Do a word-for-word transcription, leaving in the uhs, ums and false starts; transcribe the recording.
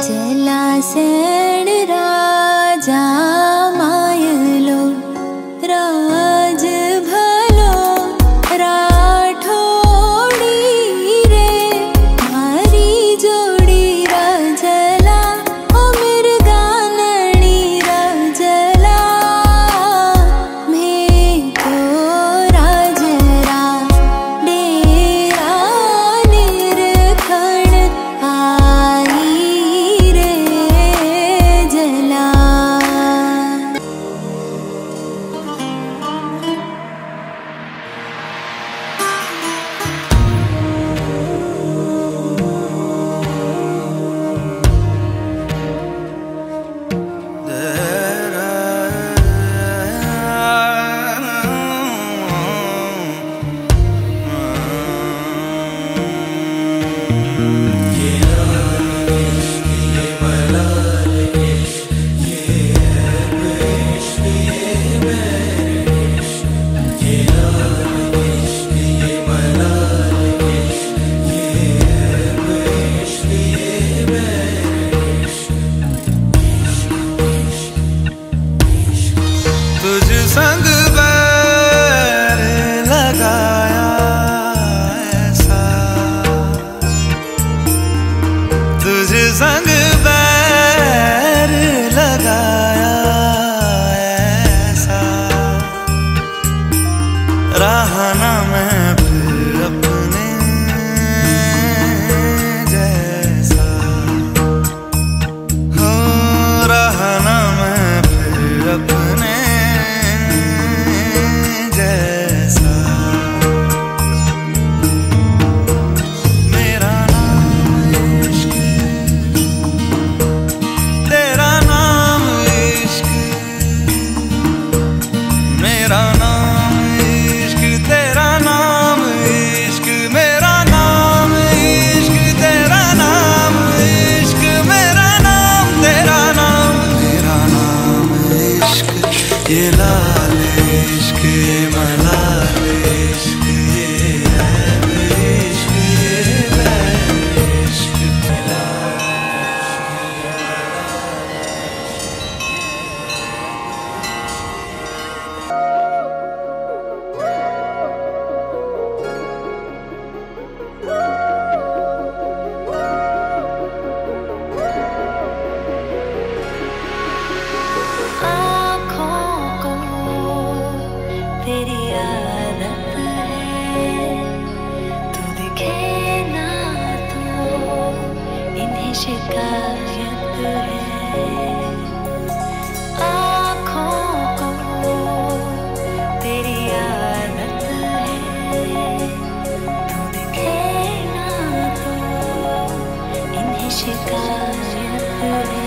जलासेन राजा मायलो राज भलो राठोड़ी रे मारी जोड़ी राजला अमीर गानड़ी राजला मैं तो राजरा डेरा निरखण आई रे जला। तुझ संग बैर लगाया ऐसा, तुझ संग बैर लगाया ऐसा, रहा ना मैं फिर अपने जैसा, हो रहा ना मैं फिर अपने जैसा। मेरा नाम इश्क, तेरा नाम इश्क, मेरा नाम इश्क, तेरा नाम इश्क, मेरा नाम इश्क, तेरा नाम इश्क, मेरा नाम, तेरा नाम, मेरा नाम इश्क, ये लाल इश्क, ये मलाल इश्क, ये ऐब इश्क, ये बैर इश्क, आँखों को तेरी आदत है, तू दिखे ना तो इन्हें शिकायत है। आँखों को तेरी आदत है, तू दिखे ना तो इन्हें शिकायत है।